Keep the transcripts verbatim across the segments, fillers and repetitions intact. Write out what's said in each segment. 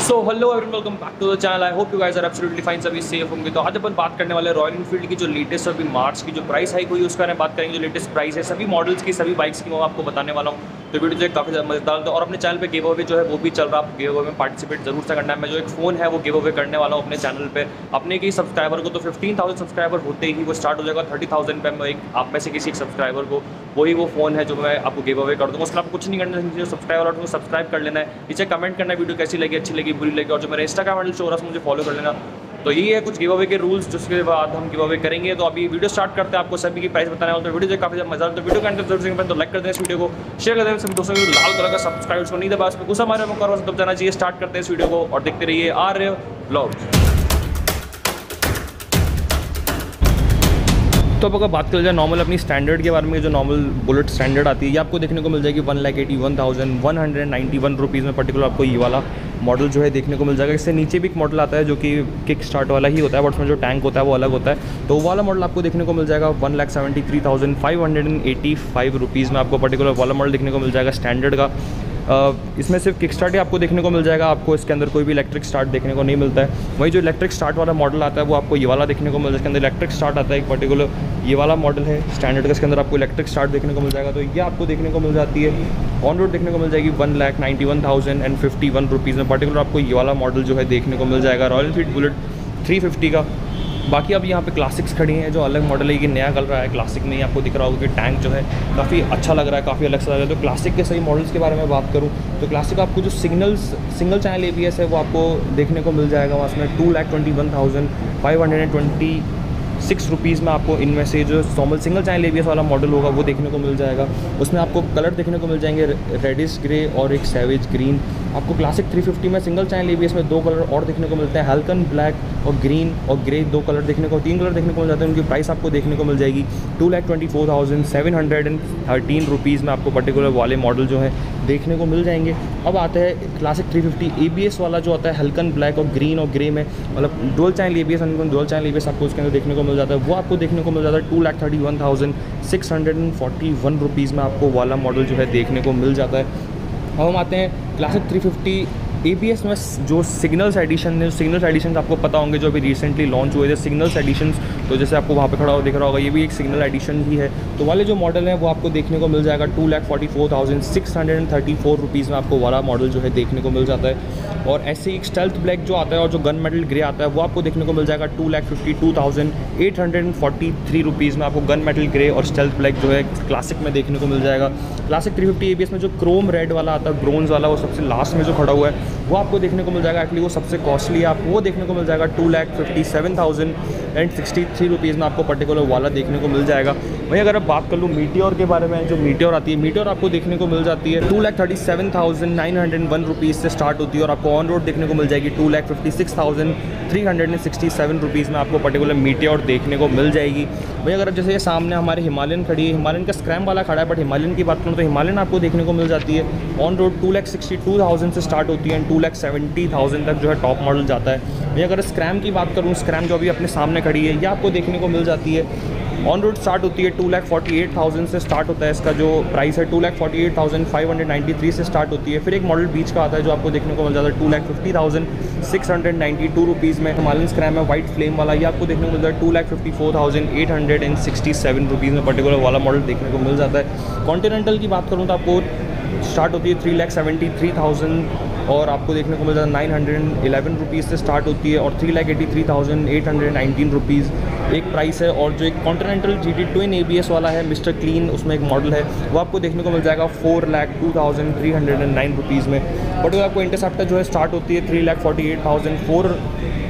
So hello everyone, welcome back to the channel. I hope you guys are absolutely fine, सभी safe होंगे। तो आज अपन बात करने वाले रॉयल एनफील्ड की जो लेटेस्ट अभी मार्च की जो प्राइस हाइक हुई उसका बात करेंगे। जो लेटेस्ट प्राइस है सभी मॉडल्स की, सभी बाइक्स की, मैं आपको बताने वाला हूँ। तो वीडियो जो है काफ़ी ज़्यादा मजेदार है। और अपने चैनल पे गिव अवे जो है वो भी चल रहा है, आप गिव अवे में पार्टिसिपेट जरूर से करना है। मैं जो एक फ़ोन है वो गिव अवे करने वाला हूँ अपने चैनल पे अपने की सब्सक्राइबर को। तो फिफ्टीन थाउजेंड सब्सक्राइबर होते ही वो स्टार्ट हो जाएगा। थर्टी थाउजेंड पे मैं एक आप में से किसी एक सब्सक्राइबर को वही वो फ़ोन है जो मैं आपको गिव अवे कर दूँगा। उसके आपको कुछ नहीं करना है, जो सब्सक्राइबर और सब्सक्राइब कर लेना है, नीचे कमेंट करना है वीडियो कैसी लगी, अच्छी लगी, बुरी लगी, और जो मेरा इंस्टाग्राम हैंडल शो हो रहा है मुझे फॉलो कर लेना। तो ये है कुछ गिव अवे के रूल्स, जिसके बाद हम गिव अवे करेंगे। तो अभी वीडियो स्टार्ट करते हैं, आपको सभी की प्राइस बताने वाला। तो वीडियो जो काफ़ी ज़्यादा मजा आता है। तो वीडियो का अंदर जरूर से तो लाइक कर दें, इस वीडियो को शेयर कर दें सभी दोस्तों को। लाल कलर का सब्सक्राइब उसको नहीं दबा, उसमें गुस्सा मारे में करो तब जाना चाहिए। स्टार्ट करते हैं इस वीडियो को और देखते रहिए आर्य व्लॉग्स। तो अब अगर बात कर जाए नॉर्मल अपनी स्टैंडर्ड के बारे में, जो नॉर्मल बुलेट स्टैंडर्ड आती है ये आपको देखने को मिल जाएगी one lakh eighty one thousand one hundred ninety one rupees में। पर्टिकुलर आपको ये वाला मॉडल जो है देखने को मिल जाएगा। इससे नीचे भी एक मॉडल आता है जो कि किक स्टार्ट वाला ही होता है, बट उसमें जो टैंक होता है वो अलग होता है। तो वो वाला मॉडल आपको देखने को मिल जाएगा one lakh seventy three thousand five hundred and eighty five rupees में। आपको पर्टिकुलर वाला मॉडल देखने को मिल जाएगा स्टैंडर्ड का। Uh, इसमें सिर्फ किक स्टार्ट ही आपको देखने को मिल जाएगा, आपको इसके अंदर कोई भी इलेक्ट्रिक स्टार्ट देखने को नहीं मिलता है। वही जो इलेक्ट्रिक स्टार्ट वाला मॉडल आता है वो आपको ये वाला देखने को मिल जाएगा। इसके अंदर इलेक्ट्रिक स्टार्ट आता है, एक पर्टिकुलर ये वाला मॉडल है स्टैंडर्ड का, इसके अंदर आपको इलेक्ट्रिक स्टार्ट देखने को मिल जाएगा। तो ये आपको देखने को मिल जाती है ऑन रोड देखने को मिल जाएगी one lakh ninety one thousand and fifty one rupees में। पर्टिकुलर आपको ये वाला मॉडल जो है देखने को मिल जाएगा Royal Enfield Bullet three fifty का। बाकी अब यहाँ पे क्लासिक्स खड़ी हैं, जो अलग मॉडल है, ये नया चल रहा है। क्लासिक में ही आपको दिख रहा होगा कि टैंक जो है काफ़ी अच्छा लग रहा है, काफ़ी अलग सा लग रहा है। तो क्लासिक के सही मॉडल्स के बारे में बात करूँ तो क्लासिक आपको जो Signals single channel A B S है वो आपको देखने को मिल जाएगा। उसमें two lakh twenty one thousand five hundred and twenty six rupees में आपको इनमें से जो normal single channel A B S वाला मॉडल होगा वो देखने को मिल जाएगा। उसमें आपको कलर देखने को मिल जाएंगे रेडिश ग्रे और एक सैवेज ग्रीन। आपको क्लासिक थ्री फिफ्टी में single channel A B S में दो कलर और देखने को मिलते हैं, हल्कन ब्लैक और ग्रीन और ग्रे, दो कलर देखने को तीन कलर देखने को मिल जाते हैं। उनकी प्राइस आपको देखने को मिल जाएगी two lakh twenty four thousand seven hundred and thirteen rupees में। आपको पर्टिकुलर वाले मॉडल जो है देखने को मिल जाएंगे। अब आते हैं Classic three fifty A B S वाला जो आता है हल्कन ब्लैक और ग्रीन और ग्रे में, मतलब dual channel A B S dual channel A B S आपको उसके अंदर देखने को मिल जाता है। वो आपको देखने को मिल जाता है two lakh thirty one thousand six hundred and forty one rupees में। आपको वाला मॉडल जो है देखने को मिल जाता है। अब हम आते हैं Classic three fifty A B S में जो सिग्नल्स एडिशन है। सिग्नल्स एडिशन आपको पता होंगे जो अभी रिसेंटली लॉन्च हुए थे सिग्नल्स एडिशन। तो जैसे आपको वहाँ पे खड़ा हो दिख रहा होगा, ये भी एक सिग्नल एडिशन ही है। तो वाले जो मॉडल है वो आपको देखने को मिल जाएगा two lakh forty four thousand six hundred and thirty four rupees में। आपको वाला मॉडल जो है देखने को मिल जाता है। और ऐसे एक स्टेल्थ ब्लैक जो आता है और जो गन मेटल ग्रे आता है वो आपको देखने को मिल जाएगा two lakh fifty two thousand eight hundred and forty three rupees में। आपको गन मेटल ग्रे और स्टेल्थ ब्लैक जो है क्लासिक में देखने को मिल जाएगा। Classic three fifty A B S में जो क्रोम रेड वाला आता है, ब्रोंज वाला, वो सबसे लास्ट में जो खड़ा हुआ है वो आपको देखने को मिल जाएगा। एक्चुअली वो सबसे कॉस्टली है, आपको वो देखने को मिल जाएगा two lakh fifty seven thousand and sixty three rupees में। आपको पर्टिकुलर वाला देखने को मिल जाएगा। वहीं अगर अब बात कर लूँ मीटियोर के बारे में, जो मीटियोर आती है, मीटियोर आपको देखने को मिल जाती है two lakh thirty seven thousand nine hundred one rupees से स्टार्ट होती है और आपको ऑन रोड देखने को मिल जाएगी two lakh fifty six thousand three hundred and sixty seven rupees में। आपको पर्टिकुलर मीटियोर देखने को मिल जाएगी। वहीं अगर जैसे ये सामने हमारे हिमालयन खड़ी है, हिमालयन का स्क्रैम वाला खड़ा है, बट हिमालयन की बात करूँ तो हिमालयन आपको देखने को मिल जाती है on road two lakh sixty two thousand से स्टार्ट होती है and two lakh seventy thousand तक जो है टॉप मॉडल जाता है। वहीं अगर स्क्रैम की बात करूँ, स्क्रैम जो अभी अपने सामने खड़ी है ये आपको देखने को मिल जाती है ऑन रोड स्टार्ट होती है two lakh forty eight thousand से स्टार्ट होता है। इसका जो प्राइस है two lakh forty eight thousand five hundred ninety three से स्टार्ट होती है। फिर एक मॉडल बीच का आता है जो आपको देखने को मिल जाता है two lakh fifty thousand six hundred ninety two rupees में। हिमालयन स्क्रैम है वाइट फ्लेम वाला, ये आपको देखने को मिल जाता है two lakh fifty four thousand eight hundred and sixty seven rupees में। पर्टिकुलर वाला मॉडल देखने को मिल जाता है। कॉन्टिनेंटल की बात करूँ तो आपको स्टार्ट होती है three lakh seventy three thousand और आपको देखने को मिल जाता है नाइन हंड्रेड इलेवन रुपीज़ से स्टार्ट होती है और three lakh eighty three thousand eight hundred nineteen rupees एक प्राइस है। और जो एक Continental G T twin A B S वाला है मिस्टर क्लीन, उसमें एक मॉडल है वो आपको देखने को मिल जाएगा four lakh two thousand three hundred and nine rupees में। बट वो आपको इंटरसेप्टर जो है स्टार्ट होती है three lakh forty eight thousand four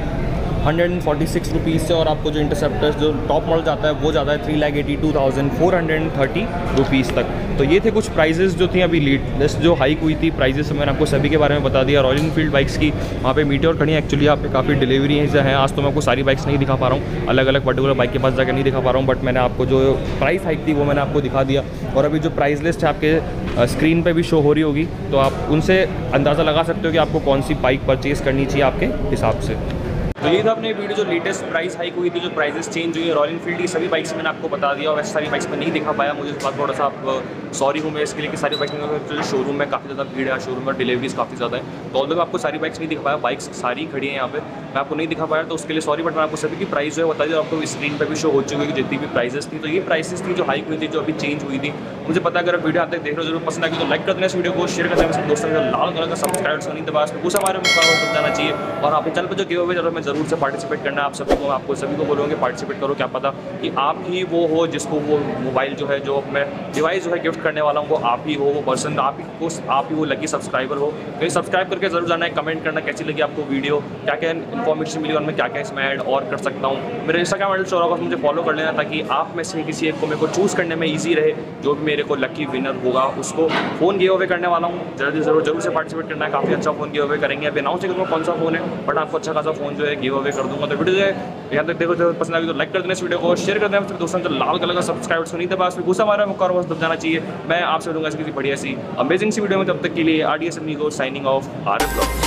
hundred and forty six rupees से और आपको जो इंटरसेप्टर जो टॉप मॉडल जाता है वो जाता है three lakh eighty two thousand four hundred and thirty rupees तक। तो ये थे कुछ प्राइजेस जो थी अभी लेटेस्ट जो हाइक हुई थी प्राइजेस, मैंने आपको सभी के बारे में बता दिया। रॉयल एनफील्ड बाइक्स की वहाँ पे मीटियोर खड़ी है, एक्चुअली यहाँ पे काफ़ी डिलीवरी हैं। आज तो मैं आपको सारी बाइक्स नहीं दिखा पा रहा हूँ, अलग अलग पर्टिकुलर बाइक के पास जाकर नहीं दिखा पा रहा हूँ, बट मैंने आपको जो प्राइस हाइक थी वो मैंने आपको दिखा दिया। और अभी जो प्राइस लिस्ट है आपके स्क्रीन पर भी शो हो रही होगी, तो आप उनसे अंदाज़ा लगा सकते हो कि आपको कौन सी बाइक परचेज़ करनी चाहिए आपके हिसाब से। तो ये था अपने वीडियो जो लेटेस्ट प्राइस हाइक हुई थी, जो प्राइसेस चेंज हुई है रॉयल एनफील्ड की सभी बाइक्स मैंने आपको बता दिया। और वैसे सारी बाइक्स में नहीं दिखा पाया, मुझे इस बात थोड़ा सा आप सॉरी हूँ मैं इसके लिए कि सारी बाइक्स में शोरूम में काफ़ी ज़्यादा भीड़ है, शोरूम में डिलीवरीज काफ़ी ज़्यादा है, तो ऑल्दो मैं आपको सारी बाइक्स नहीं दिखा पाया, बाइक्स सारी खड़ी हैं यहाँ पे, मैं आपको नहीं दिखा पाया तो उसके लिए सॉरी। बट मैं आपको सभी की प्राइस जो है बता दिया, आपको स्क्रीन पर भी शो हो चुकी है जितनी भी प्राइसेस थी। तो ये प्राइसेस थी जो हाइक हुई थी, जो अभी चेंज हुई थी। मुझे पता है अगर वीडियो आप तक देख रहे हो जरूर पसंद आएगी तो लाइक कर देना इस वीडियो को, शेयर कर देना अपने दोस्तों के साथ, लाल कलर का सब्सक्राइब करनी दबा उसमें कुछ हमारे मुकाबले जाना चाहिए। और आपके चैनल पर जो गिव अवे जरूर मैं जरूर से पार्टिसिपेट करना है आप सभी को, आपको सभी को बोलूँगे पार्टिसिपेट करो, क्या पता कि आप ही वो हो जिसको वो मोबाइल जो है, जो मैं डिवाइस जो है गिफ्ट करने वाला हूँ वो आप ही हो, वो पर्सन आप ही को, आप ही वो लकी सब्सक्राइबर हो। कहीं सब्सक्राइब करके जरूर जाना है, कमेंट करना कैसी लगी आपको वीडियो, क्या क्या इन्फॉर्मेशन मिली और मैं क्या क्या इसमें ऐड और कर सकता हूँ। मेरे इंस्टाग्राम हैंडल चौरा मुझे फॉलो कर लेना ताकि आप में से किसी एक को मेरे को चूज़ करने में ईजी रहे। जो भी मेरे को लकी विनर होगा उसको फ़ोन गिव अवे करने वाला हूँ, जल्दी जरूर जरूर से पार्टिसिपेट करना है। काफ़ी अच्छा फ़ोन गिव अवे करेंगे, अभी अनाउंस करूँगा कौन सा फ़ोन है, बट आपको अच्छा खासा फ़ोन जो है गिव अवे कर दूँगा। तो वीडियो जो है यहाँ तक देखो, जो पसंद आएगी तो लाइक कर देना इस वीडियो को, शेयर कर देना अपने दोस्तों से, लाल कलर का सब्सक्राइब सुनी दबा उसमें गुस्सा हमारा मुकर बस दब जाना चाहिए। मैं आपसे दूंगा किसी बढ़िया सी अमेजिंग सी वीडियो में, तब तक के लिए R D S Amigo signing off R F blogs.